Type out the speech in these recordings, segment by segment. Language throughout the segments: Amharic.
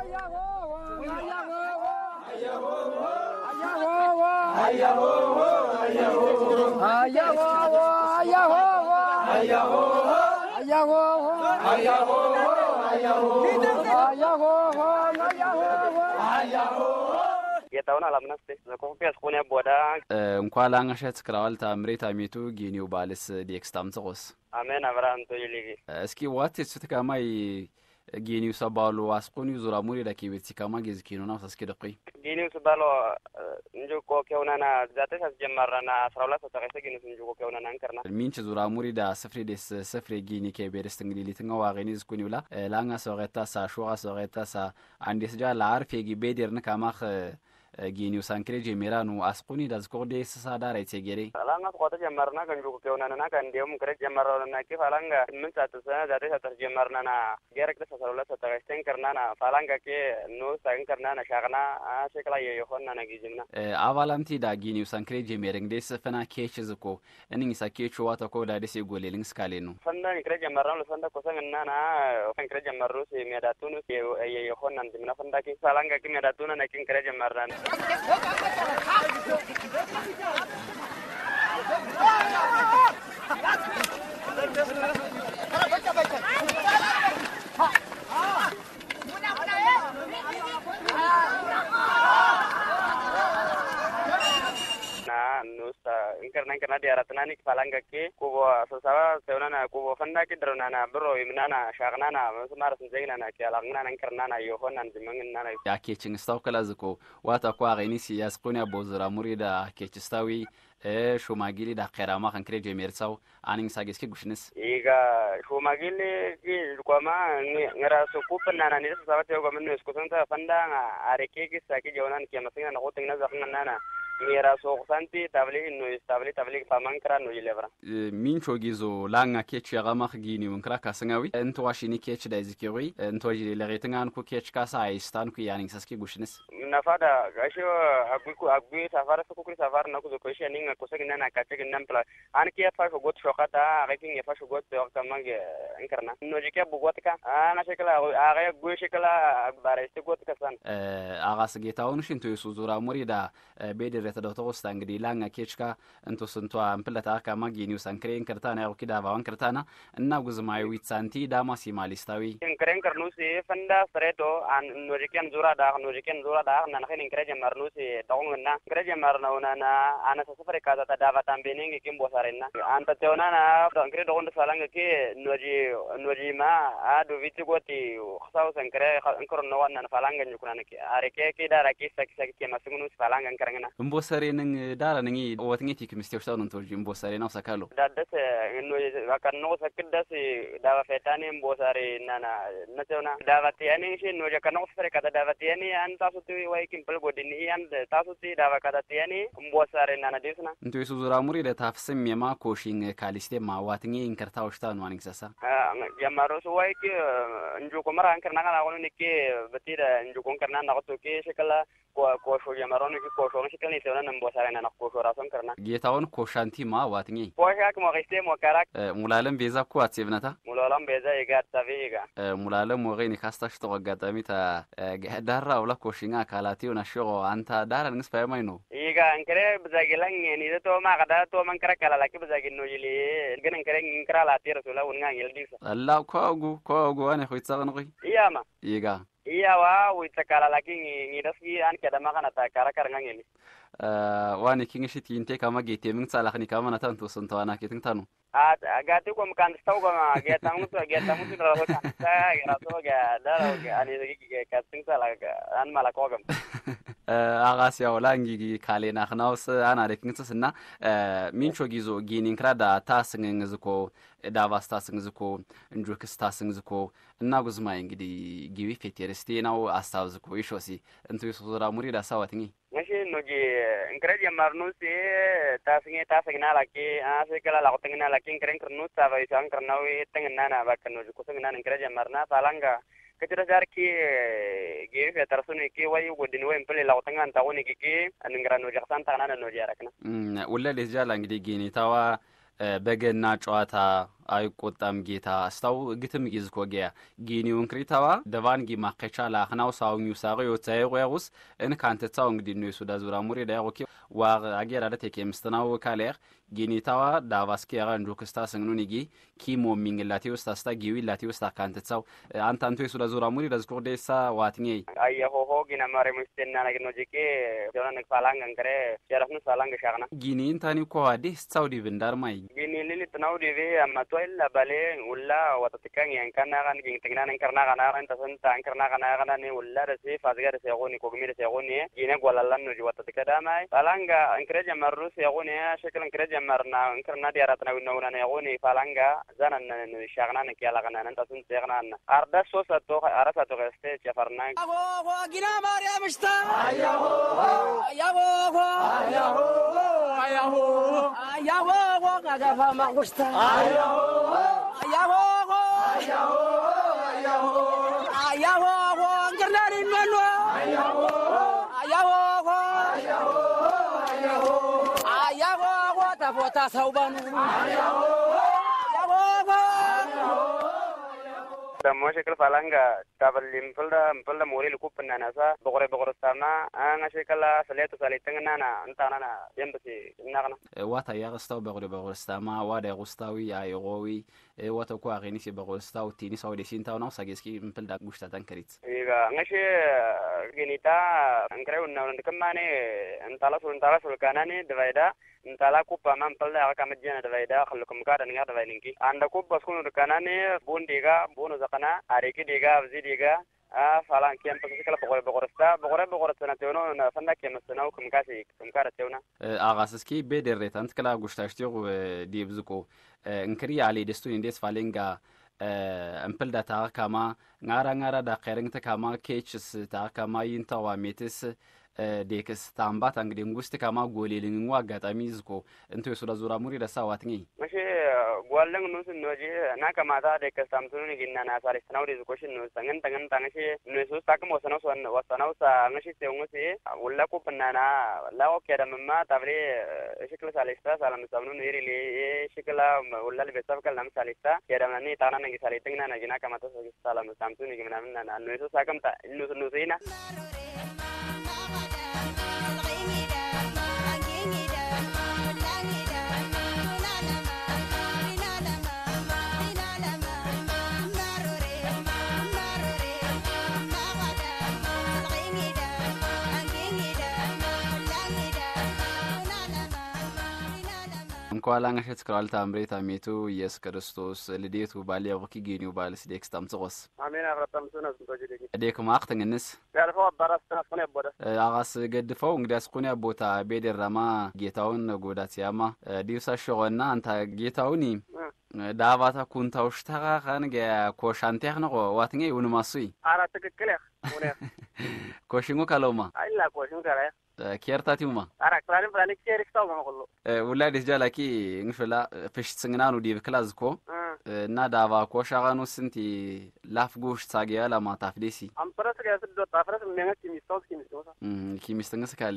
يتاونا على منصة زكون في أسخونة بودا مقالة عشان تكرال تأمريت أميتو جينيو بالس ديكستام تغوس أمين أبراهيم تويلي اسكي وات ستكاماي جينيو سبالو أسقوني زراموري لكي بتكاما جزكينونا وساسكي دقي جينيو سبالو نجوكو كونانا ذاتي سجمرنا أسرائيل ستغيث جينيو نجوكو كونانا أنكرنا المينش زراموري دا سفري ديس سفري جيني كي بيرستنجلي لتنغا واغيني زكوني ولا لانغا سوغيتا سا شوغا سوغيتا سا عنديس جا لعارف يجي بيدير نكاماخ جينيو سانكري جيميرانو أسقوني دا زكور ديس سادا ريتي جيري لانغا سقوطة جمرنا كنجوكو كونانا كان ديوم كريك جمرنا كيف لانغا من ساتسنا ذاتي ستجمرنا جيرك دس أسرائيل ستغيثين كرنا فلانغا كي نو ساين كرنا شاغنا شكلا يخوننا نجيجمنا أفالانتي دا جينيو سانكري جيميرنج ديس فنا كيش زكو إني ساكيش واتكو دا ديس يقولي لينكس كالينو فندا نكري جمرنا لفندا كوسان أنا نكري جمرنا سي مياداتونو سي يخوننا نجمنا فندا كي فلانغا كي مياداتونا نكين كري جمرنا karena di aratna ni falanga ke kubo sasawa seunana kubo fanda ke dronana bro imnana shagnana masmar sinjina ke alangna nan karnana yohonan jimangna ya ke cin stawkala zuko wata kwa gani siyas kunya bozura murida ke cistawi shumagili da qirama kan kire jemersaw anin sageske gushnis iga shumagili ki kwama ngara so kupana ni sasawa te go menus kusanta fanda areke ki saki jonan ke masina na hotingna zaknana mira so santi tabli no tabli famankra no yelevra min chogizo langa kechi gama khgini unkra kasangawi ento washini kechi da zikiri ento jili legetingan ku kechi kasa istan ku yani saski gushnis nafada gasho agbi safara so ku safara na ku zo koshi ninga ko sagina na kache ginam pla an ke fa got shokata akin ya fa got kamang inkarna no jike bugotka ana shekala aga gu shekala bare got kasan aga sagetaውን shinto yusuzura murida bede ተዶቶስ እንግዲህ ላንጋ ኬችካ እንቶ ስንቷ አምፕለታ ካማጊኒው ሳንክሬን ከርታና ያው ኪዳባ ዋን ከርታና እና ጉዝማይ ዊትሳንቲ ዳማሲ ማሊስታዊ ክሬን ከርኑሲ ፈንዳ ፍሬቶ አን ኖጂከን ዙራ ዳ እና ነኸን ክሬን ማርኑሲ ዳውንና ክሬን ማርናውናና አና ሰፈረ ካዛ ተዳባ ታምቤኒንግ ኪም ቦሳሬና አንተ ተውናና ክሬን ዶንደ ሳላንገ ኪ ኖጂማ አዱ ቪቲ ጎቲ خصاو ሰንክሬ እንከርኖ ዋና ፋላንገ ኝኩናነ ኪ አሬኬ ኪ ዳራኪ ሰኪ ማስሙኑ ፋላንገ እንከረና ቦሰሬንን ዳራነኝ ወትንጌት ይክምስቴውሽታው ነው ተወጂ ቦሰሬ ነው ሰካሎ ዳደስ እኖ አከኖ ሰክደስ ዳባ ፈታኔ ቦሰሬ ናና ነተውና ዳባቲ ያኔ እሺ ነው ጀከኖ ፍሬ ካታ ዳባቲ ያኔ አንታ ሱቲ ወይ ኪምፕል ጎዲኒ አንድ ታሱቲ ዳባ ካታ ያኔ ቦሰሬ ናና ዲስና እንቱ ሱዙራ ሙሪ ለታፍስም የማ ኮሺንግ ካሊስቴ ማዋትኝ እንከርታውሽታ ነው አንክሰሳ ያማሮስ ወይ ኪ እንጁ ኮመራ አንከርና ካላ ሆኖ ንኪ በቲደ እንጁ ኮንከርና ናቆቶ ኪ ሸከላ ኮሾ ያማሮን ኪ ኮሾ ሸከላ ተውና ቦሳሬና ናቆ ራሱን ከርና ጌታውን ኮሻንቲ ማ ዋትኝ ኮሻክ ሞሪስቴ ሞካራክ ሙላለም ቤዛ ኩ አትሰብናታ ሙላለም ቤዛ ይጋር ታቪጋ ሙላለም ወገኒ ካስታሽ ተወጋጣሚ ታ ዳራ ወላ ኮሽኛ ካላቲው ናሽጎ አንታ ዳራ ንስ ፈማይ ነው ይጋ እንከረ በዛገላኝ ኒዘቶ ማቀዳ ቶ መንከረ ካላላኪ በዛጊ ነው ይሊ ግን እንከረ እንከራ ላቲ ረሱላ ወንጋ ይልዲስ አላ ኮጉ አነ ሆይጻግንቂ ያማ ይጋ ያዋ ወይተካላላኪ ኒደስጊ አን ከደማ ካናታ ካራካርንጋኝ ዋኔ ኪንግሽቲ ኢንቴ ካማ ጌቴ ምን ሳላኽኒ ካማ ናታንቶ ሰንተዋና ኬትንታኑ ጋቲ ቆም ካንስተው ቆማ ጌታሙት ረሆታ ራሶ ጋዳው አኒ ከትንሳ ላጋ አን ማላቆገም አጋሲያው ላንጊ ካሌና خناውስ አና ለኪንስና ሚንቾ ጊዞ ጊኒንክራዳ ታስንግዝኮ ዳቫስታ ስንግዝኮ እንጆክስታ ስንግዝኮ እና ጉዝማይ እንግዲህ ጊቢ ፌቴርስቲ ነው አሳብዝኮ ይሾሲ እንቱ ይሶራ ሙሪዳ ሳዋትኝ መቼ ነው እንክራጅ ያማርኑስ ታስግና ላኪ አሰከላ ላቆተግና ላኪ እንክረን ክርኑስ ታባይ ሳንክርናው የተግናና ባከኖ ኩስግና እንክራጅ ያማርና ፋላንጋ ከትረዛርኪ ጊቢ ፌተርሱን ኪ ወይ ወድን ወይ ምፕል ላቆተኛ አንታውን ኪ እንግራኖ ጃክሳን ታናና ነው ያረክና ወለ ለጃላ እንግዲህ ጌኔታዋ በገና ጨዋታ አይቆጣም ጌታ ስታው ግትም ይዝኮገያ ጊኒውን ክሪታዋ ደቫንጊ ማከቻላ خناو ሳውኙ ሳሪዮ ታይቆያውስ እን ካንተታው እንግዲህ ነው ሱዳ ዙራ ሙሪ ዳይቆኪ ዋግ አገራ ለተከ ምስተናው ካለር ጊኒታዋ ዳቫስኪ ያራንጆ ክስታ ሰግኑኒጊ ኪሞ ሚንግላቲው ስታስታ ጊዊ ላቲው ስታ ካንተታው አንታንቶ ሱዳ ዙራ ሙሪ ዳዝኮርዴሳ ዋትኒ አየሆሆ ጊና ማሪ ሙስተና ነገኖጂኬ ጆናን ፋላንግ አንከረ ሸራፍኑ ሳላንግ ሻግና ጊኒን ታኒ ኮ አዲስ ሳውዲ ብንዳርማይ ጊኒ ሊሊ tnaw divi amato illa bale ulla watatikang yang kana kan ging tingnan karna kana ran tasan tan karna kana kana ni ulla resi fazgar se goni kogmi se goni gine golalan no watatika damai falanga ankreja marru se goni shakal ankreja marna karna diaratna winna ne goni falanga zanan shagna ne kiala kana nan tasan segna arda so sato arasa to geste chafarna ago gina maria mista ayaho ayaho ayaho ayaho ayaho kaga fama gusta ayaho ayaho ayaho ayaho ayaho ngirnarin mano ayaho ayaho ayaho ayaho ayaho tafota sauban ayaho damo shekal falanga tabalim fulda moril kupna nasa bogore sama anga shekala saletu salitengna na antana yembasi nagna wata yagastaw bogore sama wada gustawi ayowi wata ko ageni si bogore staw tini saudi sinta na sageski fulda gusta tankarit iga ngashi genita ankre unna kamane antala sulkanani divaida intala kupa man fulda akamajana divaida khallukum kada ninga divailinki anda kupa skunu kanane bundiga bunu zakana ariki diga abzidiga falan kian pasikala bogore sanatono na fanda kemasna kum kada tewna agasaski bederetant kala gustashtigu dibzuko nkri ali destun indes falenga ampelda ta kama ngara da qeringta kama keches ta kama yintawa metis dekes tambat angdi ngusti kama golelin ngwagata mizko into sura zura muri da sawatni mashi gwallang nus noji na kama ta dekes tamtuni ginna na sare sanawri zukoshin nus tangan tangashi nusu takmo sanau sa ngashi teungusi ulla ko panana lawo keda mamma tavre shikla salista salam samnu nirili shikla ulla le besabkal nam salista keda nani tana ngi salitingna na gina kama ta salam samtuni ginna na nusu sakamta nusina እንኳን አንገት ስክራልታ አምሬታ ሜቱ ኢየሱስ ክርስቶስ ልዴቱ ባሊያ ወኪ ጊኒው ባልስ ዴክስታም ጽቆስ አሜን አብራታም ሱናስ እንቶጂ ዴክ ማክተንንስ ያልፈው አባራስታ ስኮነ ቦደ አጋስ ገድፈው እንግዲያስ ኮነ ቦታ ቤደራማ ጌታውን ጎዳት ያማ ዲውሳ ሾና አንታ ጌታውኒ ዳባታ ኩንታውሽ ተራኻን ጋ ኮሻንቴህ ነው ዋትኛ ይውንማሱይ አራ ትክክለ ወነ ኮሽንጎ ካሎማ አይላ ኮሽንጎ ካላ ኬርታቲውማ አራ ክላን ኬሪክታው ማቆሎ ውላዴስ ጃላኪ እንሽላ ፍሽት ስንግናኑ ዲብ ክላዝኮ እና ዳባ ኮሻጋኑ ስንቲ ላፍጎሽ ታጊያ ለማታፍዴሲ አምፕረስ ጋር ስዶ ታፍረስ ምንነት ሚስታውስ ኪሚስተንግስ ካለ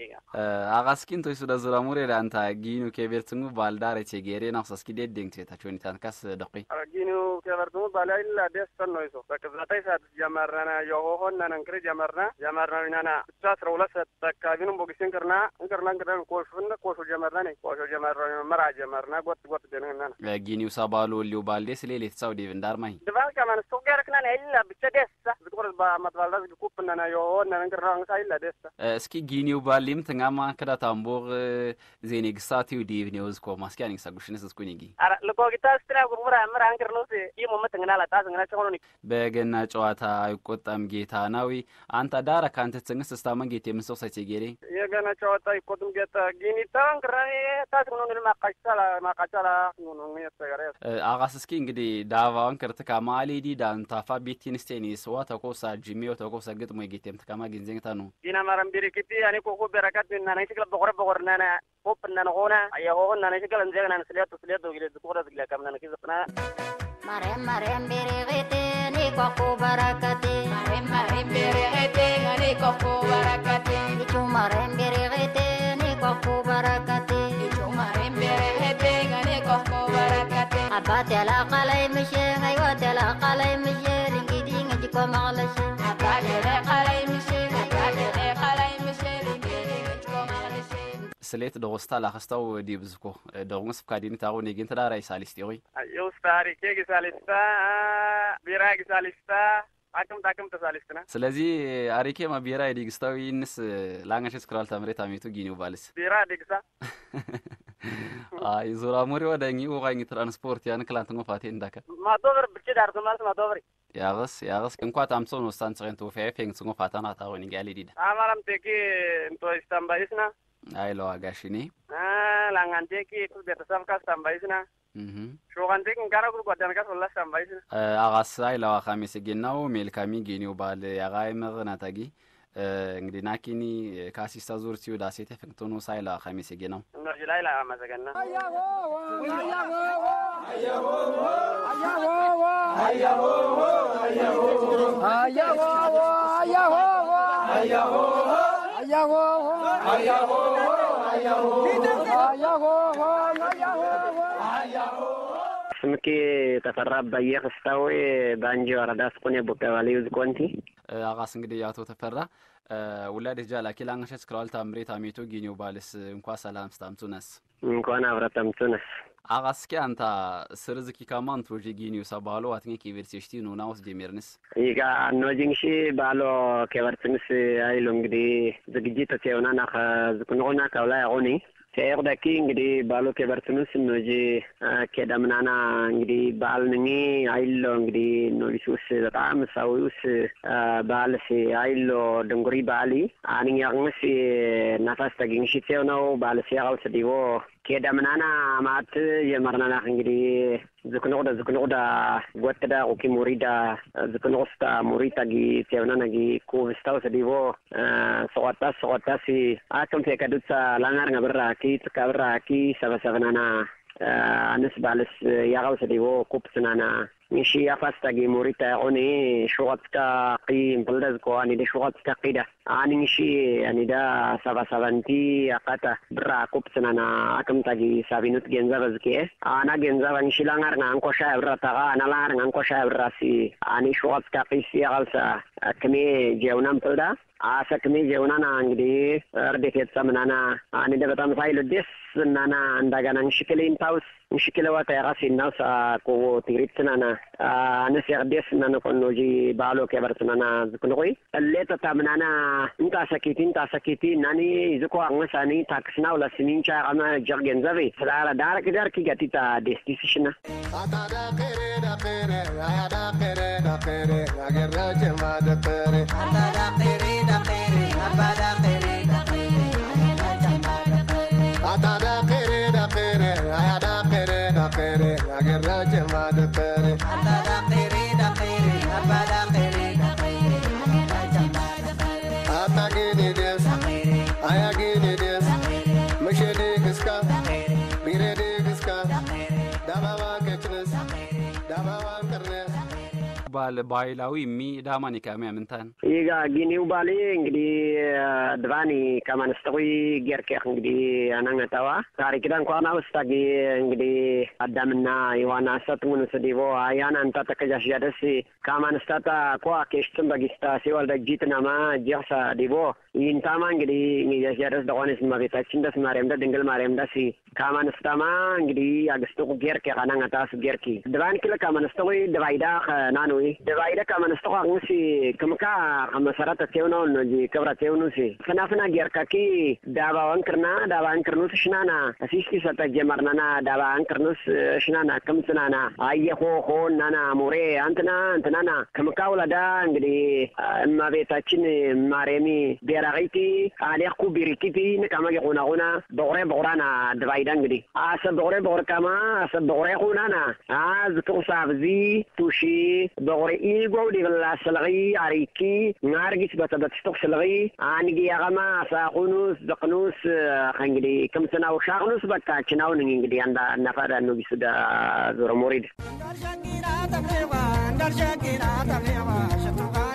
አጋስኪን ቶይሱ ዳዙራ ሙሬ ዳንታ ጊኑ ኬቨርትኑ ባልዳሬ ቼጌሬ ናክሳስኪ ዴንግት ታቾኒ ታንካስ ደቂ ጊኑ ኬቨርትኑ ባላይላ ደስተን ኖይሶ በከዛታይ ሳት ጀመረና የሆሆና ነንክሪ ጀመርና ብቻ 12 ተካቢኑ ቦክሲን ከርና እንከርና ኮሹ ጀመርና መራ ጀመርና ጎት ደነና ጊኒው ሳባሎ ሊው ባልዴስ ሌሌት ሳውዲ እንዳርማይ ድባል ከማን ሶገርክና አይላ ብቻ ደስታ ዝቆር ባማትባልዳስ ኩፕና የሆሆና ነንከርና ሳይላ ደስታ እስኪ ጊኒው ባሊም ተንጋማ ከዳታምቦር ዜኔ ግሳቲው ዲቭኒውዝ ኮ ማስኪያኒ ሳጉሽነስ ስኩኒጊ አራ ለኮጊታ ስትራ ጉሙራ ምራ አንከርኖስ ይሞመት እንግናላ ታዝንግና ቸሆኒ በገና ጨዋታ አይቆጣም ጌታ ናዊ አንተ ዳራ ካንተ ጽንስ ስታመን ጌት የምንሰው ሳይቼጌሬ የገና ጨዋታ አይቆጥም ጌታ ጊኒታን ክራኔ ታስኩኑን ማቃቻላ ነው የተገረ አጋስኪ እንግዲህ ዳቫውን ከርተካ ማሊዲ ዳንታፋ ቢቲንስቴኒስ ዋታኮሳ ጂሚዮ ታኮሳ ግጥሞ ጌቴም ተካማ ግንዘንታ ነው ዲና ማራም ቢሪኪቲ አኔ ኮኮ በረካት እና ናይሽክለ በቆረና ኮፕና ነሆና አያሆና ናይሽክለ እንዘገና ስለያቱ ግለ ዝቆረ ዝግላ ካምና ነኪዘና ማርያም ቢሪኪቲ ኒ ኮኮ በረካቲ ማርያም ቢሪኪቲ ኒ ኮኮ በረካቲ ቹ ማርያም ቢሪኪቲ ኒ ኮኮ በረካቲ ቹ ማርያም ቢሪኪቲ ኒ ኮኮ በረካቲ አባ فاتلا قلي مشي هاي واتلا قلي مشي لنجدي نجيكو مغلشي فاتلا قلي مشي فاتلا قلي مشي لنجدي نجيكو مغلشي سليت دوستا لاخستو دي بزكو دوغنس فكادين تاغو نيجين تداري سالستيوي يوستاري كيغي سالستا بيراغي سالستا አቅም ተሳልስትና ስለዚህ አሪኬ ማቢራ ዲግስታው ይንስ ላንጋሽ ስክራል ተምሬት አሚቱ ጊኒው ባልስ ቢራ ዲግሳ አይ ዞራ ሞሪ ወደኝ ወጋኝ ትራንስፖርት ያን ክላንት ነው ፋቴ እንዳከ ማዶበር ብቻ ዳርቶ ማለት ማዶበር ያገስ እንኳን ታምሶ ነው ስታን ጽንቶ ፌንክስ ነው ፋታና ታውን ይጋሊ ዲዳ አማራም ቴኪ እንቶ ስታምባይስና አይ ለዋጋሽኒ ላንጋን ቴኪ ኩል ቤተሰብ ካስታምባይስና ሾጋንቴክ እንካራኩል ጓዳንካ ሶላስ ታምባይስና አጋሳይ ለዋ ኻሚስ ጊናው ሜልካሚ ጊኒው ባል ያጋይ መግናታጊ እንግዲህ ናኪኒ ካሲስታ ዙር ሲው ዳሴተ ፍንቶኖ ሳይላ ኻሚስ ጊናው እነጂ ላይ ማዘገና አያሆ ስምኪ ተፈራ በየክስታዊ ባንጂ ወረዳስ ቆኔ ቦቀባሊ ዝቆንቲ አጋስ እንግዲህ ያቶ ተፈራ ወላደ ጃላ ኪላንገሸስ ክራል ታምሬት አሜቶ ጊኒው ባልስ እንኳን ሰላም ስታምቱነስ እንኳን አብረታምቱነስ አጋስኪ አንታ ስርዝኪ ካማን ፕሮጀክት ጊኒው ሰባሎ አትኔ ኪቨርሲቲ ነው ናውስ ጀመርንስ ይጋ ኖጂንግሺ ባሎ ከቨርትንስ አይሎ እንግዲህ ዝግጅት ተየውናና ከዝኩኖና ካውላ ያቆኒ ተየርዳኪ እንግዲህ ባሎ ከቨርትንስ ኖጂ ከዳምናና እንግዲህ ባልንኒ አይሎ እንግዲህ ኖሊሱስ በጣም ሳውዩስ ባልሲ አይሎ ድንጉሪ ባሊ አንኛንስ ናፋስ ተገኝሽ ተየው ባልሲ ያውስ ዲቦ ከዳምናና ማት የመርናና እንግዲህ ዝኩኖዳ ወጥዳ ኦኪ ሙሪዳ ዝኩኖስታ ሙሪታጊ ተየውናናጊ ኩብስታው ሰዲቦ ሶዋታሲ አከም ተከዱሳ ላንጋር ነብራኪ ተከብራኪ ሰበሰበናና አነስ ባልስ ያጋው ሰዲቦ ኩፕስናና ንሺ አፋስታጊ ሙሪታ ኦኒ ሾዋትካ ቂ ምብልደዝ ኮአኒ ደ ሾዋትካ ቂዳ አንንሺ አኒዳ ሰባሰባንቲ አቃታ ብራ ኩፕስናና አከምታጊ ሳቢኑት ገንዘብ ዝኬ አና ገንዘብ አንሺ ላንጋር አንኮሻ ብራታጋ አናላር አንኮሻ ብራሲ አኒ ሾዋትካ ቂሲ ያጋልሳ ከሜ ጀውናም ተዳ አሰክሜ ጀውናና እንግዲህ እርዴት የተሰምናና አንደ በጣም ሳይል ደስ እናና እንደገና እንሽክሌን ታውስ እንሽክለዋታ ያራሲና ሳቆ ትሪትናና አነስ ያርዴስ እናና ኮኖጂ ባሎ ከበርትናና ዝኩንቆይ ለተታ ምናና እንታ ሰኪቲ ናኒ ይዝኮ አንሳኒ ታክስናው ለስሚንቻ አና ጀርገን ዘቤ ስላላ ዳርክ ዳርክ ገቲታ ዴስቲሽና አታዳ ከሬዳ ከሬ አያዳ ከሬዳ ከሬ አገራጀ ማደከሬ አታዳ ከሬዳ ከሬ አባዳ ከሬዳ ከሬ አታዳ ከሬዳ ከሬ አያዳ ከሬዳ ከሬ አገራጀ ማደከሬ አታዳ ከሬዳ ከሬ አባዳ ከሬዳ ከሬ አታጌኔ ደስ አያጌኔ ደስ መሸዴ ግስካ ቢሬዴ ግስካ ዳባባ ከችነስ ዳባባ ከርነስ ባል ባይላዊ ሚ ዳማኒ ካሚያ ምንታን ይጋ ጊኒው ባሊ እንግዲህ ድባኒ ከማንስተዊ ገርከ እንግዲህ አናንጋታዋ ታሪክ ዳን ቋና ወስታጊ እንግዲህ አዳምና ዮሐና ሰጥሙን ሰዲቦ አያና አንታ ተከጃሽ ያደስ ከማንስታታ ቋ ከሽተም በጊስታ ሲወል ደጅትናማ ጀርሳ ዲቦ ይንታማ እንግዲህ ይያሽ ያደስ ደቆንስ ማቤታችን ደስ ማርያም ዳ ድንግል ማርያም ዳሲ ከማንስታማ እንግዲህ አግስቱ ገርከ አናንጋታስ ገርኪ ድባን ክለ ከማንስተዊ ድባይዳ ናኑ ደባይዳ ከማንስተዋ እንሲ ከመካ መሰረት ተውነው ነው ከብራ ተውኑሲ ፈናፈና ገርካኪ ዳባዋን ክርኑስ ሽናና አሲስቲ ሰጣ ጀመርናና ዳባዋን ክርኑስ ሽናና ከምጽናና አየሆ ሆናና ሞሬ አንተናና ከመካ ወላዳ እንግዲህ እማቤታችን ማርያሚ ቢራቂቲ አለኩ ቢሪኪቲ ነካማ ይቆናውና በቁራና ደባይዳ እንግዲህ አሰበቁሬ በቁርካማ አሰበቁሬ ሆናና አዝቱሳብዚ ቱሺ بغري إيجو لغلا سلغي عريكي نارجس بتبتستوك سلغي عنجي أغما ساقونوس دقنوس خنجدي كم سنة وشاقنوس بكا چناو نجي عند نفر إنه بيسودا زور موريد